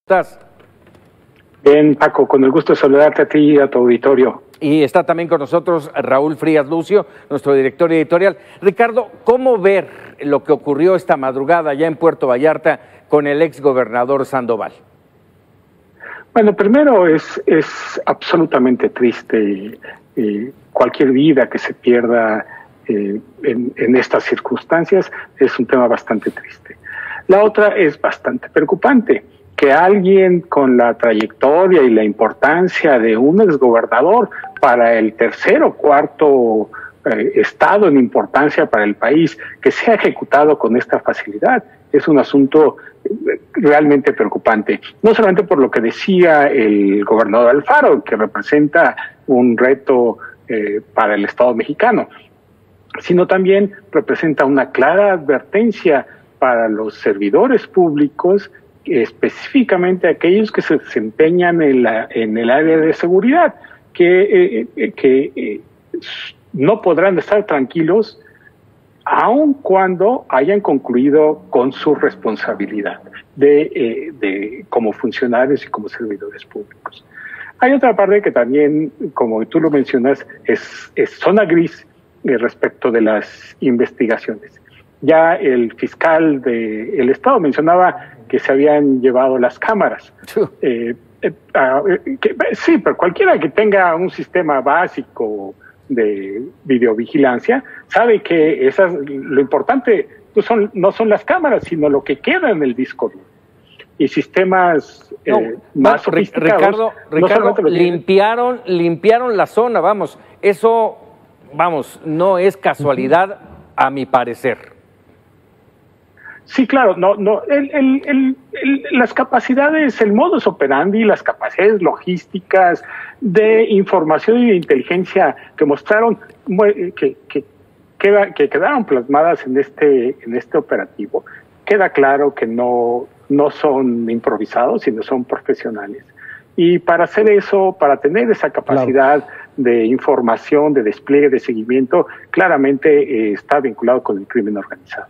¿Estás? Bien, Paco, con el gusto de saludarte a ti y a tu auditorio. Y está también con nosotros Raúl Frías Lucio, nuestro director editorial. Ricardo, ¿cómo ver lo que ocurrió esta madrugada ya en Puerto Vallarta con el exgobernador Sandoval? Bueno, primero es absolutamente triste cualquier vida que se pierda en estas circunstancias, es un tema bastante triste. La otra es bastante preocupante, que alguien con la trayectoria y la importancia de un exgobernador para el tercer o cuarto estado en importancia para el país, que sea ejecutado con esta facilidad, es un asunto realmente preocupante. No solamente por lo que decía el gobernador Alfaro, que representa un reto para el Estado mexicano, sino también representa una clara advertencia para los servidores públicos, específicamente aquellos que se desempeñan en el área de seguridad, que no podrán estar tranquilos aun cuando hayan concluido con su responsabilidad como funcionarios y como servidores públicos. Hay otra parte que también, como tú lo mencionas, es zona gris respecto de las investigaciones. Ya el fiscal del Estado mencionaba que se habían llevado las cámaras. Sí, pero cualquiera que tenga un sistema básico de videovigilancia sabe que lo importante no son las cámaras, sino lo que queda en el disco duro. Y sistemas más sofisticados. Ricardo, limpiaron la zona, vamos, eso, no es casualidad, a mi parecer. Sí, claro, las capacidades, el modus operandi, las capacidades logísticas de información y de inteligencia que mostraron, que quedaron plasmadas en este operativo, queda claro que no son improvisados, sino son profesionales. Y para hacer eso, para tener esa capacidad de información, de despliegue, de seguimiento, claramente está vinculado con el crimen organizado.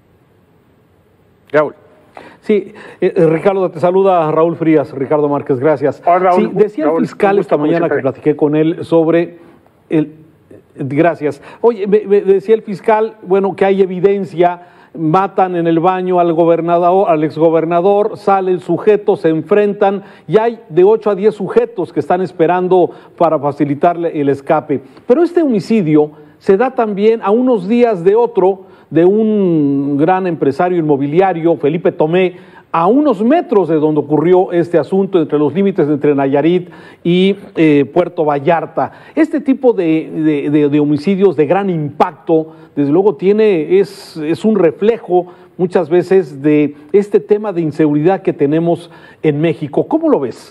Raúl. Sí, Ricardo, te saluda Raúl Frías, Ricardo Márquez, gracias. Hola, Raúl, sí, decía el fiscal esta mañana que platiqué con él sobre Gracias. Oye, me decía el fiscal, bueno, que hay evidencia, matan en el baño al gobernador, al exgobernador, salen sujetos, se enfrentan, y hay de 8 a 10 sujetos que están esperando para facilitarle el escape. Pero este homicidio se da también a unos días de un gran empresario inmobiliario, Felipe Tomé, a unos metros de donde ocurrió este asunto, entre los límites entre Nayarit y Puerto Vallarta. Este tipo de homicidios de gran impacto, desde luego es un reflejo muchas veces de este tema de inseguridad que tenemos en México. ¿Cómo lo ves?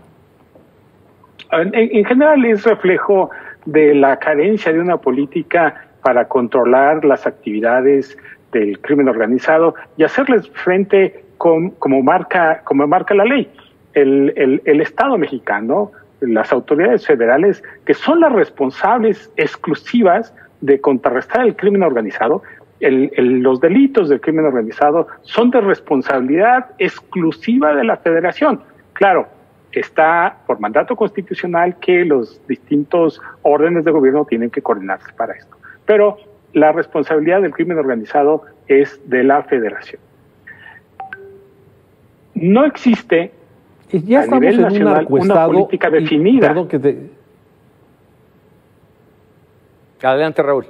En general es reflejo de la carencia de una política para controlar las actividades del crimen organizado y hacerles frente como marca la ley. El Estado mexicano, las autoridades federales, que son las responsables exclusivas de contrarrestar el crimen organizado, los delitos del crimen organizado son de responsabilidad exclusiva de la Federación. Claro, está por mandato constitucional que los distintos órdenes de gobierno tienen que coordinarse para esto. Pero la responsabilidad del crimen organizado es de la Federación. No existe a nivel nacional una política definida. Perdón que Adelante, Raúl.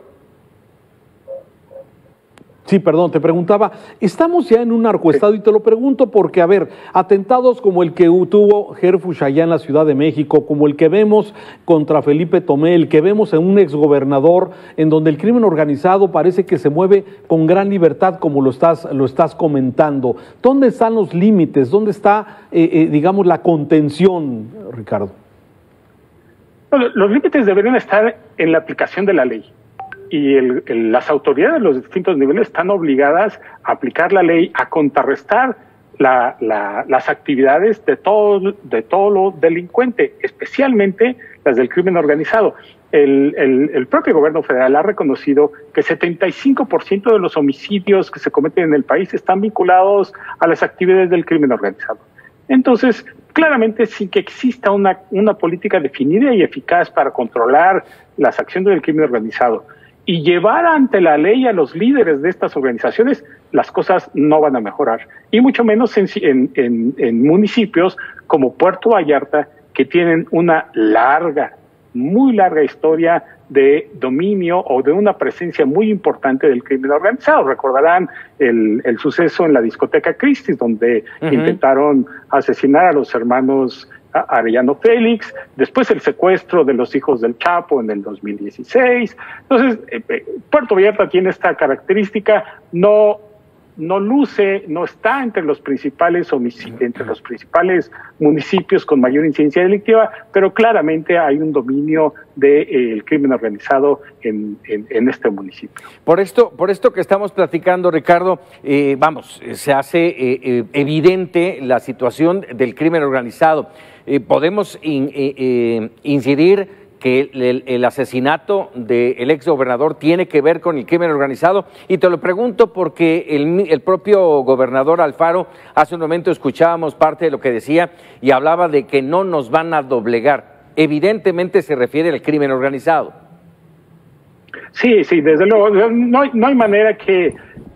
Sí, perdón, te preguntaba, estamos ya en un narcoestado, y te lo pregunto porque, a ver, atentados como el que tuvo Gerfush allá en la Ciudad de México, como el que vemos contra Felipe Tomé, el que vemos en un exgobernador, en donde el crimen organizado parece que se mueve con gran libertad, como lo estás comentando. ¿Dónde están los límites? ¿Dónde está, digamos, la contención, Ricardo? Bueno, los límites deberían estar en la aplicación de la ley. Y las autoridades de los distintos niveles están obligadas a aplicar la ley, a contrarrestar las actividades de todo lo delincuente, especialmente las del crimen organizado. El propio gobierno federal ha reconocido que 75% de los homicidios que se cometen en el país están vinculados a las actividades del crimen organizado. Entonces, claramente sin que exista una política definida y eficaz para controlar las acciones del crimen organizado y llevar ante la ley a los líderes de estas organizaciones, las cosas no van a mejorar. Y mucho menos en municipios como Puerto Vallarta, que tienen una muy larga historia de dominio o de una presencia muy importante del crimen organizado. Recordarán el suceso en la discoteca Christie's, donde intentaron asesinar a los hermanos Arellano Félix, después el secuestro de los hijos del Chapo en el 2016. Entonces, Puerto Vallarta tiene esta característica, no está entre los principales municipios con mayor incidencia delictiva, pero claramente hay un dominio del crimen organizado en este municipio. Por esto que estamos platicando, Ricardo, se hace evidente la situación del crimen organizado. Podemos incidir que el asesinato del exgobernador tiene que ver con el crimen organizado, y te lo pregunto porque el propio gobernador Alfaro, hace un momento escuchábamos parte de lo que decía y hablaba de que no nos van a doblegar. Evidentemente se refiere al crimen organizado. Sí, desde luego, no hay manera que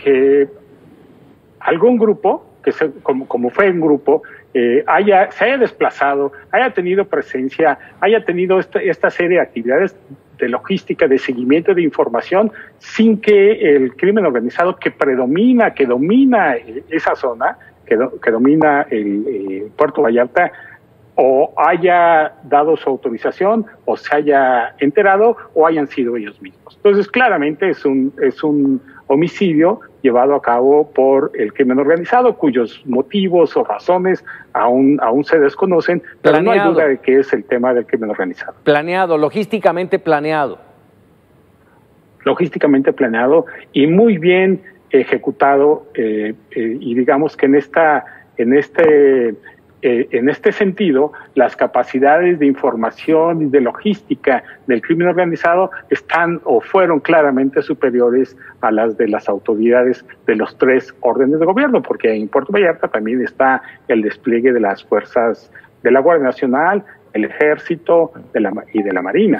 algún grupo, como fue un grupo, se haya desplazado, haya tenido presencia, haya tenido esta serie de actividades de logística, de seguimiento de información, sin que el crimen organizado que domina esa zona, que domina el Puerto Vallarta, o haya dado su autorización, o se haya enterado, o hayan sido ellos mismos. Entonces, claramente es un homicidio llevado a cabo por el crimen organizado, cuyos motivos o razones aún se desconocen, pero no hay duda de que es el tema del crimen organizado. Logísticamente planeado. Logísticamente planeado y muy bien ejecutado, y digamos que en este sentido, las capacidades de información y de logística del crimen organizado están o fueron claramente superiores a las de las autoridades de los 3 órdenes de gobierno, porque en Puerto Vallarta también está el despliegue de las fuerzas de la Guardia Nacional, el Ejército y de la Marina.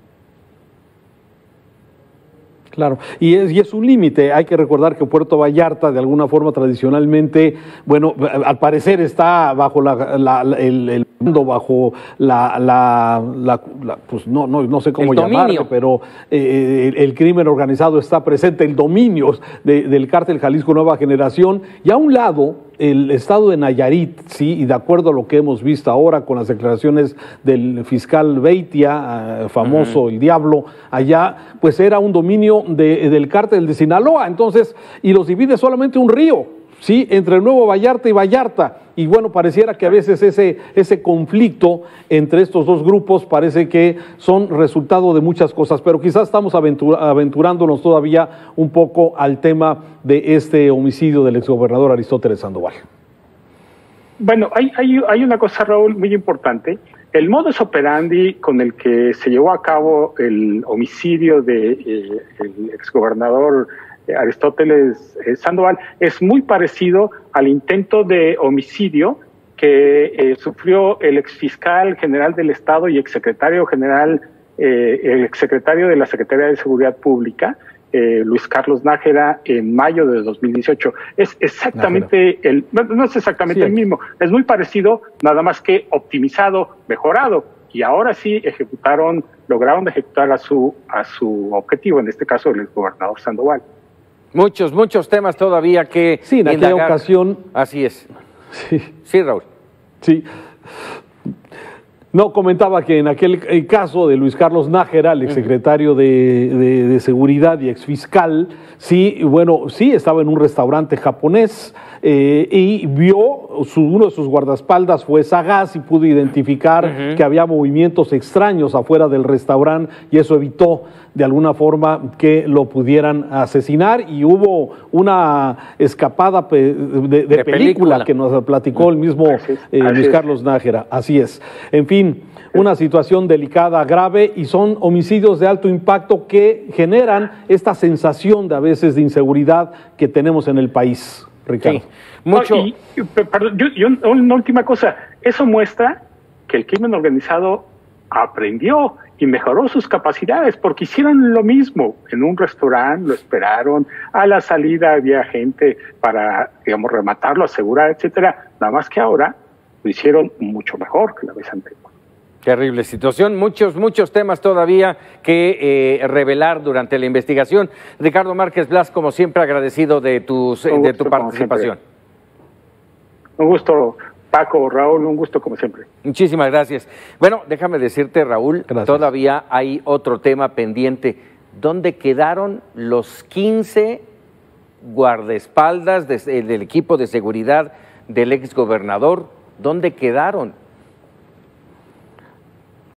Claro, y es un límite. Hay que recordar que Puerto Vallarta, de alguna forma, tradicionalmente, bueno, al parecer está bajo el mando, bajo pues no sé cómo llamarlo, pero el crimen organizado está presente, el dominio del cártel Jalisco Nueva Generación, y a un lado el estado de Nayarit, sí, y de acuerdo a lo que hemos visto ahora con las declaraciones del fiscal Beitia, famoso el Diablo, allá, pues era un dominio del cártel de Sinaloa, entonces, y los divide solamente un río, sí, entre Nuevo Vallarta y Vallarta, y bueno, pareciera que a veces ese conflicto entre estos dos grupos parece que son resultado de muchas cosas, pero quizás estamos aventurándonos todavía un poco al tema de este homicidio del exgobernador Aristóteles Sandoval. Bueno, hay una cosa, Raúl, muy importante. El modus operandi con el que se llevó a cabo el homicidio del exgobernador Aristóteles Sandoval es muy parecido al intento de homicidio que sufrió el exfiscal general del Estado y exsecretario general, el exsecretario de la Secretaría de Seguridad Pública, Luis Carlos Nájera, en mayo de 2018. Es exactamente no es exactamente el mismo, es muy parecido, nada más que optimizado, mejorado, y ahora sí lograron ejecutar a su objetivo, en este caso el exgobernador Sandoval. Muchos temas todavía que en aquella ocasión. Así es. Sí, Raúl. Sí. No, comentaba que en aquel caso de Luis Carlos Nájera, el exsecretario de Seguridad y exfiscal, sí, estaba en un restaurante japonés y vio, uno de sus guardaespaldas fue sagaz y pudo identificar que había movimientos extraños afuera del restaurante, y eso evitó de alguna forma que lo pudieran asesinar, y hubo una escapada de película que nos platicó el mismo Luis Carlos Nájera. Así es. En fin, una situación delicada, grave, y son homicidios de alto impacto que generan esta sensación de a veces de inseguridad que tenemos en el país. Ricardo. Sí, mucho. Perdón, una última cosa, eso muestra que el crimen organizado aprendió y mejoró sus capacidades, porque hicieron lo mismo en un restaurante, lo esperaron, a la salida había gente para, digamos, rematarlo, asegurar, etcétera, nada más que ahora lo hicieron mucho mejor que la vez anterior. Terrible situación, muchos temas todavía que revelar durante la investigación. Ricardo Márquez Blas, como siempre, agradecido de tu participación. Un gusto, Paco, Raúl, un gusto como siempre. Muchísimas gracias. Bueno, déjame decirte, Raúl, todavía hay otro tema pendiente. ¿Dónde quedaron los 15 guardaespaldas del equipo de seguridad del exgobernador? ¿Dónde quedaron?